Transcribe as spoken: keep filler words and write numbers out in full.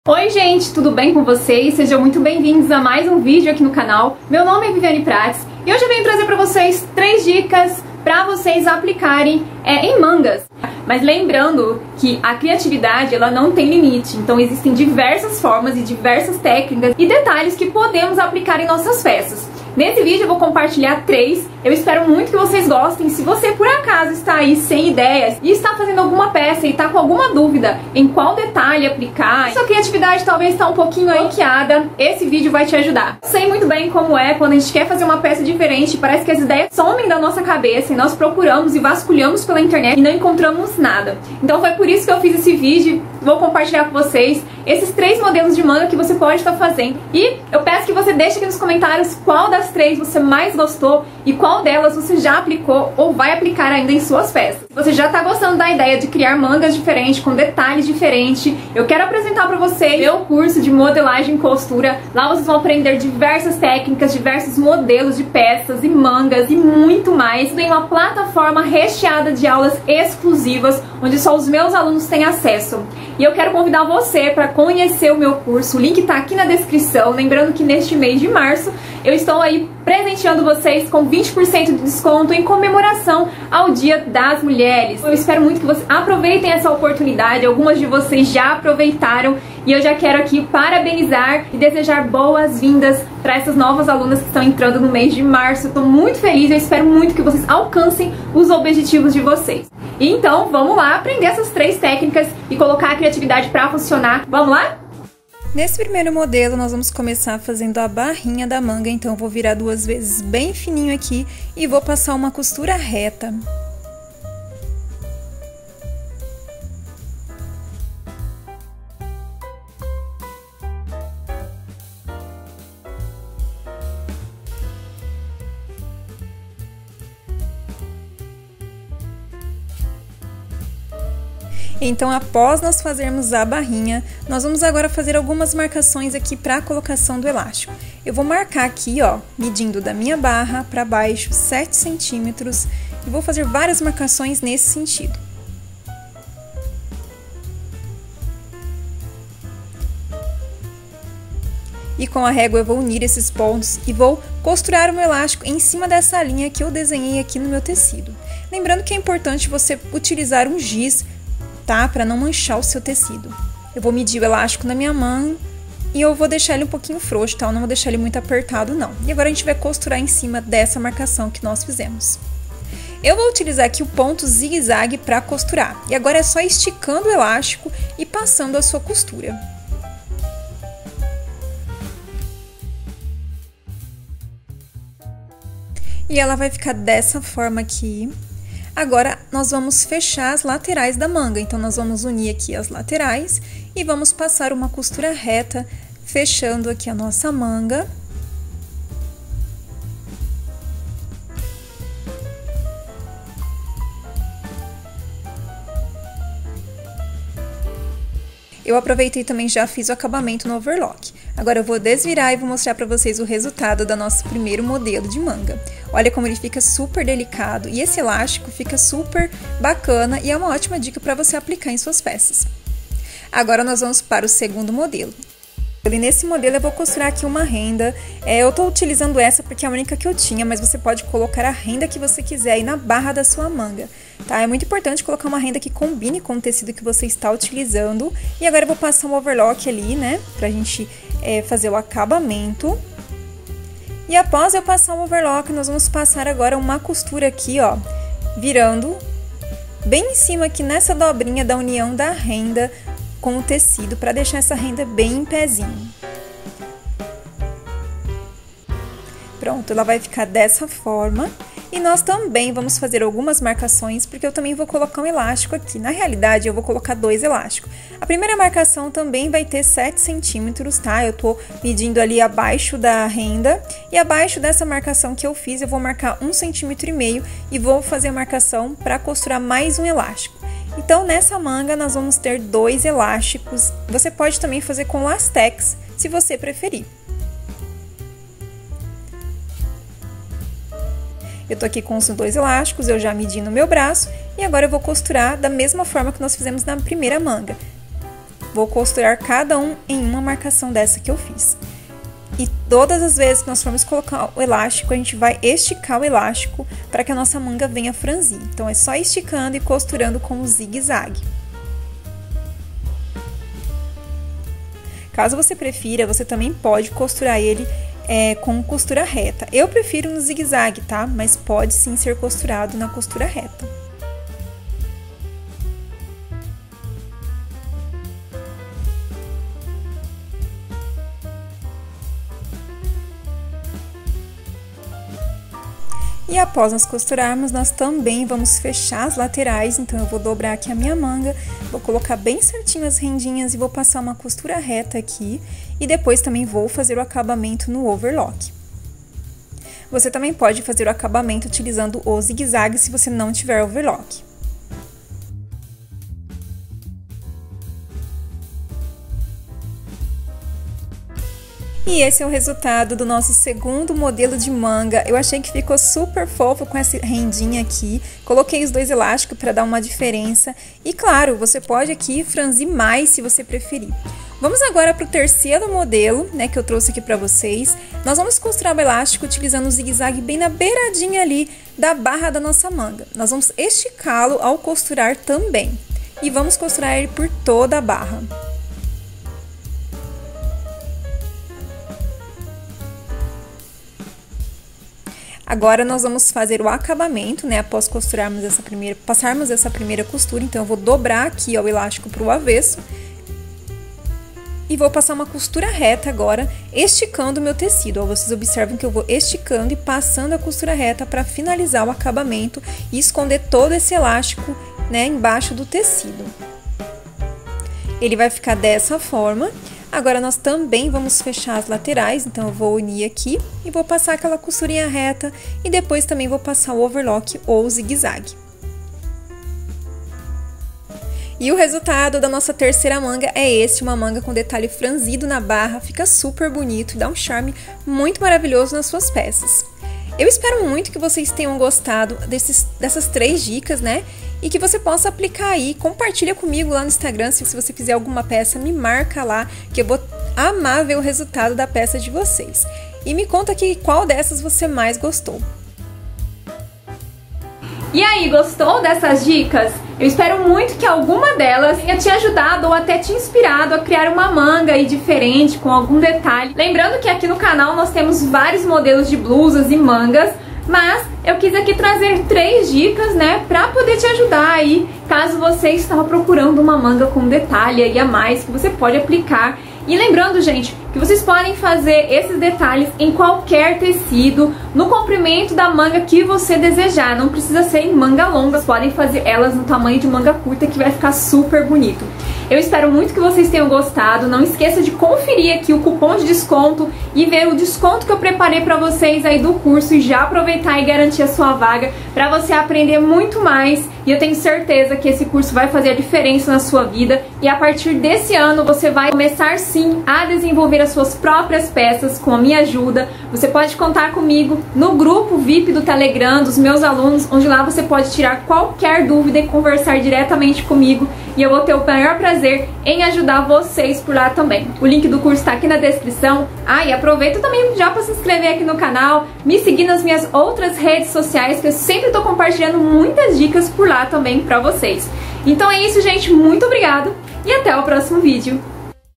Oi gente, tudo bem com vocês? Sejam muito bem-vindos a mais um vídeo aqui no canal. Meu nome é Viviane Prates e hoje eu venho trazer para vocês três dicas para vocês aplicarem é, em mangas. Mas lembrando que a criatividade ela não tem limite, então existem diversas formas e diversas técnicas e detalhes que podemos aplicar em nossas peças. Nesse vídeo eu vou compartilhar três, eu espero muito que vocês gostem. Se você por acaso está aí sem ideias e está fazendo alguma peça e está com alguma dúvida em qual detalhe aplicar, sua criatividade talvez está um pouquinho bloqueada, esse vídeo vai te ajudar. Eu sei muito bem como é quando a gente quer fazer uma peça diferente, parece que as ideias somem da nossa cabeça e nós procuramos e vasculhamos pela internet e não encontramos nada. Então foi por isso que eu fiz esse vídeo, vou compartilhar com vocês esses três modelos de manga que você pode estar fazendo. E eu peço que você deixe aqui nos comentários qual das três você mais gostou e qual delas você já aplicou ou vai aplicar ainda em suas peças. Se você já está gostando da ideia de criar mangas diferentes, com detalhes diferentes, eu quero apresentar para vocês meu curso de modelagem e costura. Lá vocês vão aprender diversas técnicas, diversos modelos de peças e mangas e muito mais. Tem uma plataforma recheada de aulas exclusivas, onde só os meus alunos têm acesso. E eu quero convidar você para conhecer o meu curso, o link está aqui na descrição. Lembrando que neste mês de março eu estou aí presenteando vocês com vinte por cento de desconto em comemoração ao Dia das Mulheres. Eu espero muito que vocês aproveitem essa oportunidade, algumas de vocês já aproveitaram e eu já quero aqui parabenizar e desejar boas-vindas para essas novas alunas que estão entrando no mês de março. Eu estou muito feliz, eu espero muito que vocês alcancem os objetivos de vocês. Então vamos lá aprender essas três técnicas e colocar a criatividade para funcionar. Vamos lá? Nesse primeiro modelo, nós vamos começar fazendo a barrinha da manga, então eu vou virar duas vezes bem fininho aqui e vou passar uma costura reta. Então, após nós fazermos a barrinha, nós vamos agora fazer algumas marcações aqui para a colocação do elástico. Eu vou marcar aqui, ó, medindo da minha barra para baixo sete centímetros e vou fazer várias marcações nesse sentido. E com a régua eu vou unir esses pontos e vou costurar o meu elástico em cima dessa linha que eu desenhei aqui no meu tecido. Lembrando que é importante você utilizar um giz, tá? Para não manchar o seu tecido. Eu vou medir o elástico na minha mão e eu vou deixar ele um pouquinho frouxo, tá? Eu não vou deixar ele muito apertado, não. E agora a gente vai costurar em cima dessa marcação que nós fizemos. Eu vou utilizar aqui o ponto zigue-zague para costurar. E agora é só esticando o elástico e passando a sua costura. E ela vai ficar dessa forma aqui. Agora, nós vamos fechar as laterais da manga, então nós vamos unir aqui as laterais e vamos passar uma costura reta, fechando aqui a nossa manga. Eu aproveitei também já fiz o acabamento no overlock. Agora eu vou desvirar e vou mostrar para vocês o resultado do nosso primeiro modelo de manga. Olha como ele fica super delicado e esse elástico fica super bacana e é uma ótima dica para você aplicar em suas peças. Agora nós vamos para o segundo modelo. E nesse modelo eu vou costurar aqui uma renda, é, eu estou utilizando essa porque é a única que eu tinha, mas você pode colocar a renda que você quiser aí na barra da sua manga, tá? É muito importante colocar uma renda que combine com o tecido que você está utilizando. E agora eu vou passar um overlock ali, né, pra gente é, fazer o acabamento. E após eu passar um overlock, nós vamos passar agora uma costura aqui, ó, virando bem em cima aqui nessa dobrinha da união da renda com o tecido, para deixar essa renda bem em pezinho. Pronto, ela vai ficar dessa forma. E nós também vamos fazer algumas marcações, porque eu também vou colocar um elástico aqui. Na realidade, eu vou colocar dois elásticos. A primeira marcação também vai ter sete centímetros, tá? Eu tô medindo ali abaixo da renda. E abaixo dessa marcação que eu fiz, eu vou marcar um centímetro e meio e vou fazer a marcação para costurar mais um elástico. Então, nessa manga, nós vamos ter dois elásticos. Você pode também fazer com lastex, se você preferir. Eu tô aqui com os dois elásticos, eu já medi no meu braço e agora eu vou costurar da mesma forma que nós fizemos na primeira manga. vou costurar cada um em uma marcação dessa que eu fiz. E todas as vezes que nós formos colocar o elástico, a gente vai esticar o elástico para que a nossa manga venha franzir. Então, é só esticando e costurando com o zigue-zague. Caso você prefira, você também pode costurar ele é, com costura reta. Eu prefiro no zigue-zague, tá? Mas pode sim ser costurado na costura reta. E após nós costurarmos, nós também vamos fechar as laterais. Então, eu vou dobrar aqui a minha manga, vou colocar bem certinho as rendinhas e vou passar uma costura reta aqui. E depois também vou fazer o acabamento no overlock. Você também pode fazer o acabamento utilizando o zigue-zague se você não tiver overlock. E esse é o resultado do nosso segundo modelo de manga. Eu achei que ficou super fofo com essa rendinha aqui. Coloquei os dois elásticos para dar uma diferença. E claro, você pode aqui franzir mais se você preferir. Vamos agora para o terceiro modelo, né, que eu trouxe aqui para vocês. Nós vamos costurar o elástico utilizando o zigue-zague bem na beiradinha ali da barra da nossa manga. Nós vamos esticá-lo ao costurar também. E vamos costurar ele por toda a barra. Agora, nós vamos fazer o acabamento, né, após costurarmos essa primeira, passarmos essa primeira costura. Então, eu vou dobrar aqui, ó, o elástico para o avesso. E vou passar uma costura reta agora, esticando o meu tecido. Ó, vocês observam que eu vou esticando e passando a costura reta para finalizar o acabamento e esconder todo esse elástico, né, embaixo do tecido. Ele vai ficar dessa forma. Agora, nós também vamos fechar as laterais, então eu vou unir aqui e vou passar aquela costurinha reta e depois também vou passar o overlock ou zigue-zague. E o resultado da nossa terceira manga é esse, uma manga com detalhe franzido na barra, fica super bonito e dá um charme muito maravilhoso nas suas peças. Eu espero muito que vocês tenham gostado desses, dessas três dicas, né? E que você possa aplicar aí, compartilha comigo lá no Instagram, se você fizer alguma peça, me marca lá, que eu vou amar ver o resultado da peça de vocês. E me conta aqui qual dessas você mais gostou. E aí, gostou dessas dicas? Eu espero muito que alguma delas tenha te ajudado ou até te inspirado a criar uma manga aí diferente, com algum detalhe. Lembrando que aqui no canal nós temos vários modelos de blusas e mangas, mas eu quis aqui trazer três dicas, né, pra poder te ajudar aí, caso você estava procurando uma manga com detalhe aí a mais, que você pode aplicar. E lembrando, gente, que vocês podem fazer esses detalhes em qualquer tecido, no comprimento da manga que você desejar. Não precisa ser em manga longa, vocês podem fazer elas no tamanho de manga curta, que vai ficar super bonito. Eu espero muito que vocês tenham gostado. Não esqueça de conferir aqui o cupom de desconto e ver o desconto que eu preparei para vocês aí do curso e já aproveitar e garantir a sua vaga para você aprender muito mais. E eu tenho certeza que esse curso vai fazer a diferença na sua vida e a partir desse ano você vai começar sim a desenvolver as suas próprias peças com a minha ajuda. Você pode contar comigo no grupo V I P do Telegram dos meus alunos, onde lá você pode tirar qualquer dúvida e conversar diretamente comigo e eu vou ter o maior prazer em ajudar vocês por lá também. O link do curso está aqui na descrição. Ah, e aproveita também já para se inscrever aqui no canal, me seguir nas minhas outras redes sociais, que eu sempre estou compartilhando muitas dicas por lá também para vocês. Então é isso, gente. Muito obrigado e até o próximo vídeo.